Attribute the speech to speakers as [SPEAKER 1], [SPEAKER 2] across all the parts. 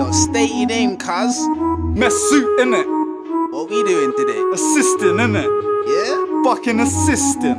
[SPEAKER 1] Yo, state your name, cuz.
[SPEAKER 2] Mesut, innit?
[SPEAKER 1] What we doing today?
[SPEAKER 2] Assisting, innit?
[SPEAKER 1] Yeah?
[SPEAKER 2] Fucking assisting.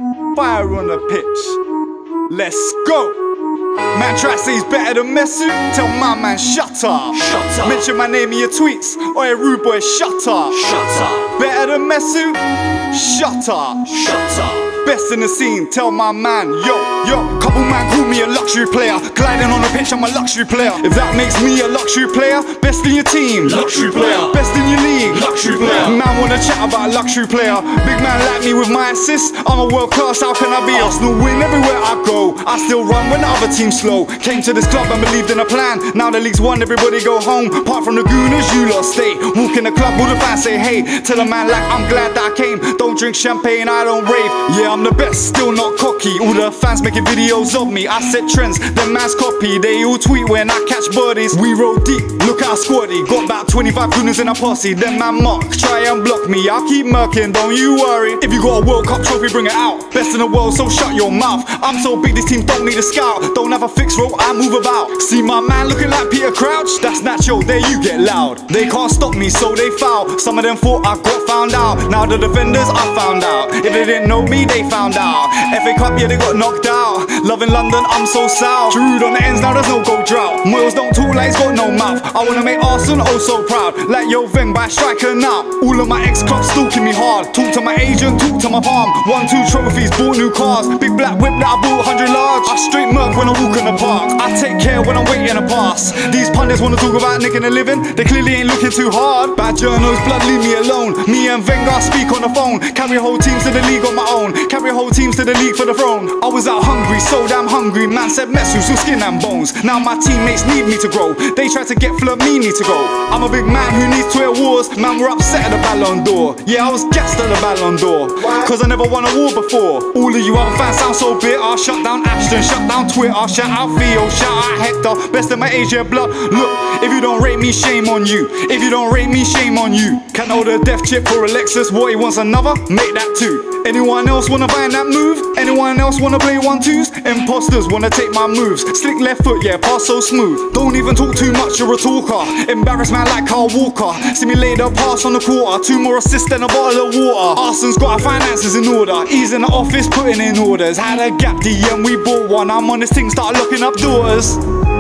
[SPEAKER 2] Fire on the pitch. Let's go. Man try to say he's better than Mesut. Tell my man shut up.
[SPEAKER 3] Shut up.
[SPEAKER 2] Mention my name in your tweets. Oi, rude boy, shut up.
[SPEAKER 3] Shut up.
[SPEAKER 2] Better than Mesut? Shut up.
[SPEAKER 3] Shut up.
[SPEAKER 2] Best in the scene, tell my man, yo. Couple man call me a luxury player. Gliding on the pitch, I'm a luxury player. If that makes me a luxury player, best in your team,
[SPEAKER 3] Luxury player.
[SPEAKER 2] best in your league,
[SPEAKER 3] Luxury player.
[SPEAKER 2] Man wanna chat about a luxury player. Big man like me with my assists, I'm a world class, how can I be? Arsenal win everywhere I go. I still run when the other team's slow. Came to this club and believed in a plan. Now the league's won, everybody go home. Apart from the Gooners, you lot stay. Walk in the club, all the fans say hey. Tell a man like I'm glad that I came. Don't drink champagne, I don't rave. Yeah, I'm the best, still not cocky. All the fans making videos of me. I set trends, them man's copy. They all tweet when I catch birdies. We roll deep, look at our squaddy. Got about 25 Gooners in a posse. Them man mark, try and block me. I'll keep murking, don't you worry. If you got a World Cup trophy, bring it out. Best in the world, so shut your mouth. I'm so big, this team don't need a scout. Don't have a fixed role, I move about. See my man looking like Peter Crouch? That's natural, there you get loud. They can't stop me, so they foul. Some of them thought I got found out. Now the defenders, I found out. If they didn't know me, they found out. FA Cup, yeah, they got knocked out. Love in London, I'm so south. Giroud on the ends, now there's no goal drought. Moyles don't talk like he's got no mouth. I wanna make Arsenal oh so proud. Like Yo Veng by striker now. All of my ex-clubs stalking me hard. Talk to my agent, talk to my palm. 1, 2 trophies, bought new cars. Big black whip that I bought 100 large. I straight murk when I walk in the park. I take care when I'm waiting to pass. These pundits wanna talk about nicking a living. They clearly ain't looking too hard. Bad journos, blood, leave me alone. Me and Wenger speak on the phone. Carry whole teams to the league on my own. Carry whole teams to the league for the throne. I was out hungry, so damn hungry. Man said Mesut, so skin and bones. Now my teammates need me to grow. They try to get Flamini to go. I'm a big man who needs 12 wars. Man, we're upset at the Ballon d'Or. Yeah, I was gassed at the Ballon d'Or. Cause I never won a war before. All of you other fans sound so bitter. Shut down Ashton, shut down Twitter. Shout out Theo, shout out Hector. Best of my age, yeah, blood. Look, if you don't rate me, shame on you. If you don't rate me, shame on you. Can't hold a death chip for Alexis. What, he wants another? Make that too. Anyone else wanna find that move? Anyone else wanna play 1-2s? Imposters wanna take my moves. Slick left foot, yeah, pass so smooth. Don't even talk too much, you're a talker. Embarrass man like Carl Walker. Simulator pass on the quarter. 2 more assists than a bottle of water. Arsenal's got our finances in order. He's in the office putting in orders. Had a gap DM, we bought one. I'm on this thing, start locking up doors.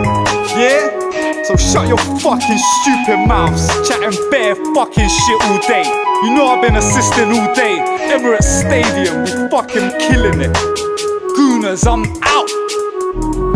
[SPEAKER 2] Yeah? So shut your fucking stupid mouths. Chatting bare fucking shit all day. You know I've been assisting all day. Emirates Stadium, we fucking killing it. Gooners, I'm out.